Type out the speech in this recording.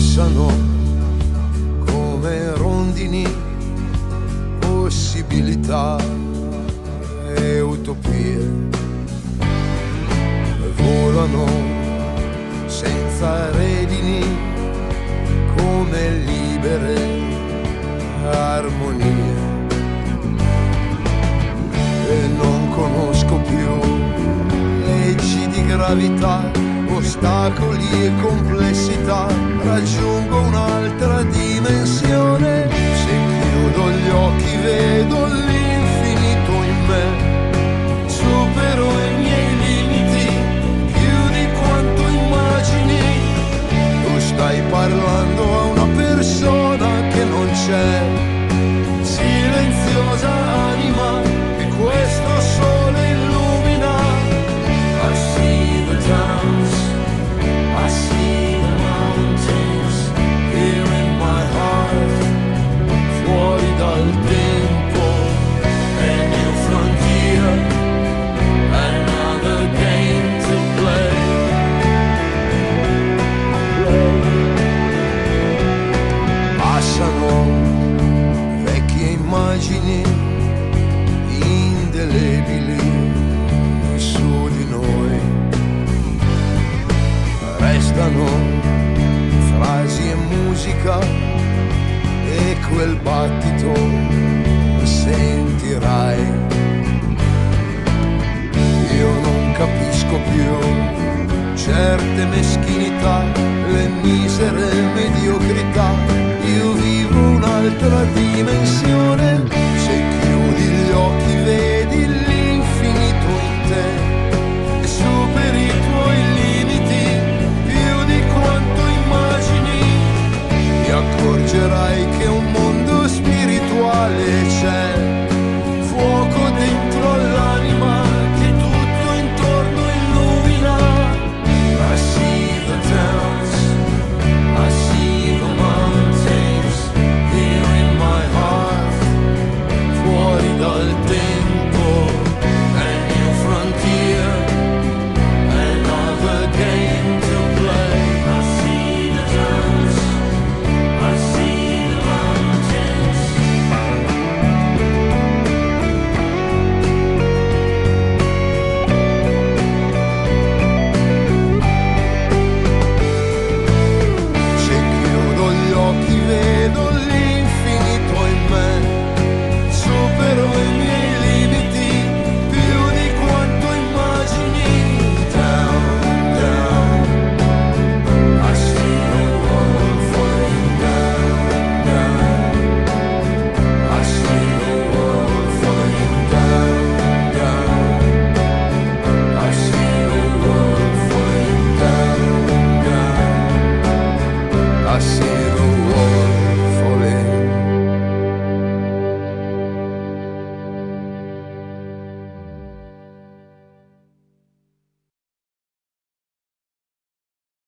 passano come rondini, possibilità e utopie, volano senza redini come libere armonie, e non conosco più leggi di gravità, ostacoli e complessità, raggiungo un'altra dimensione, se chiudo gli occhi vedo l'infinito in me, supero i miei limiti più di quanto immagini, tu stai parlando a una persona che non c'è, silenziosa anima che questo sole illumina. I see the towns, I see the mountains, here in my heart, fuori dal tempo, a new frontier, another game to play. Passano vecchie immagini indelebili su di noi, restano frasi e musica e quel battito sentirai. Io non capisco più certe meschinità, le misere mediocrità, io vivo un'altra dimensione.